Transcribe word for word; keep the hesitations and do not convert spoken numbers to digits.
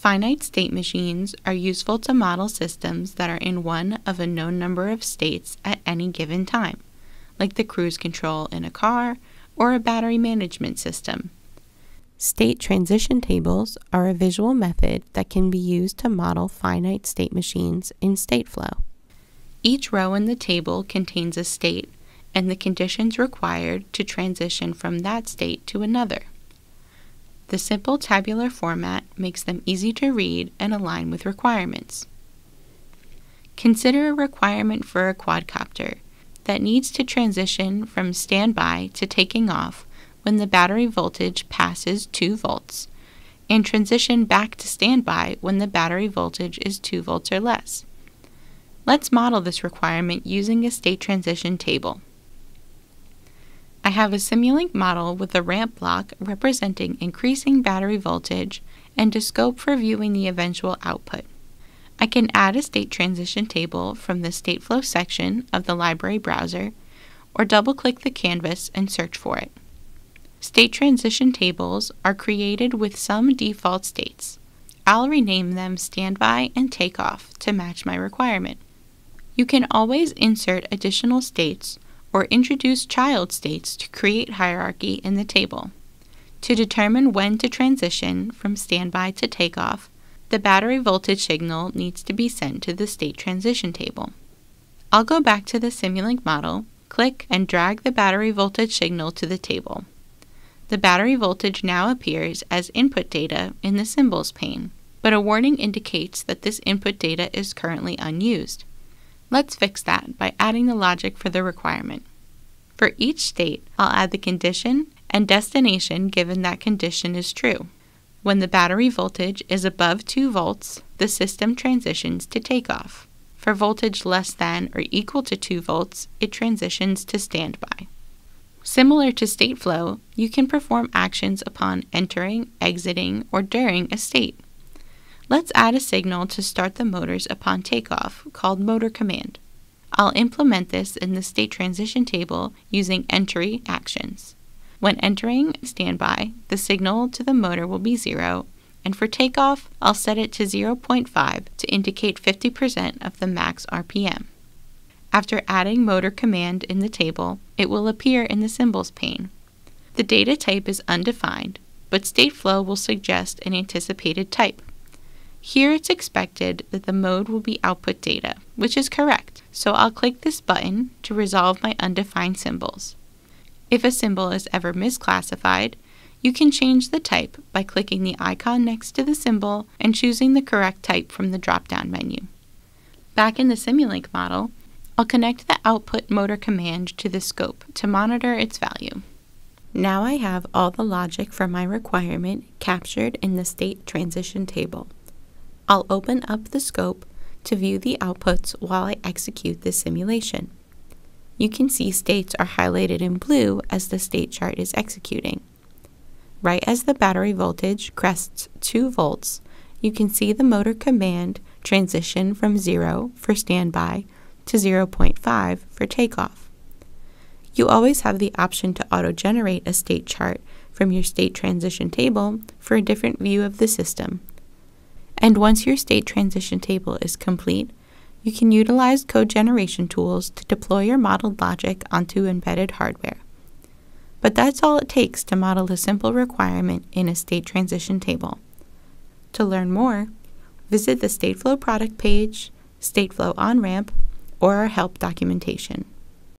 Finite state machines are useful to model systems that are in one of a known number of states at any given time, like the cruise control in a car or a battery management system. State transition tables are a visual method that can be used to model finite state machines in Stateflow. Each row in the table contains a state and the conditions required to transition from that state to another. The simple tabular format makes them easy to read and align with requirements. Consider a requirement for a quadcopter that needs to transition from standby to taking off when the battery voltage passes two volts, and transition back to standby when the battery voltage is two volts or less. Let's model this requirement using a state transition table. I have a Simulink model with a ramp block representing increasing battery voltage and a scope for viewing the eventual output. I can add a state transition table from the Stateflow section of the library browser, or double-click the canvas and search for it. State transition tables are created with some default states. I'll rename them standby and takeoff to match my requirement. You can always insert additional states or introduce child states to create hierarchy in the table. To determine when to transition from standby to takeoff, the battery voltage signal needs to be sent to the state transition table. I'll go back to the Simulink model, click and drag the battery voltage signal to the table. The battery voltage now appears as input data in the symbols pane, but a warning indicates that this input data is currently unused. Let's fix that by adding the logic for the requirement. For each state, I'll add the condition and destination given that condition is true. When the battery voltage is above two volts, the system transitions to takeoff. For voltage less than or equal to two volts, it transitions to standby. Similar to Stateflow, you can perform actions upon entering, exiting, or during a state. Let's add a signal to start the motors upon takeoff called motor command. I'll implement this in the state transition table using entry actions. When entering standby, the signal to the motor will be zero, and for takeoff, I'll set it to zero point five to indicate fifty percent of the max R P M. After adding motor command in the table, it will appear in the symbols pane. The data type is undefined, but Stateflow will suggest an anticipated type. Here it's expected that the mode will be output data, which is correct, so I'll click this button to resolve my undefined symbols. If a symbol is ever misclassified, you can change the type by clicking the icon next to the symbol and choosing the correct type from the drop-down menu. Back in the Simulink model, I'll connect the output motor command to the scope to monitor its value. Now I have all the logic for my requirement captured in the state transition table. I'll open up the scope to view the outputs while I execute this simulation. You can see states are highlighted in blue as the state chart is executing. Right as the battery voltage crests two volts, you can see the motor command transition from zero for standby to zero point five for takeoff. You always have the option to auto-generate a state chart from your state transition table for a different view of the system. And once your state transition table is complete, you can utilize code generation tools to deploy your modeled logic onto embedded hardware. But that's all it takes to model a simple requirement in a state transition table. To learn more, visit the Stateflow product page, Stateflow on-ramp, or our help documentation.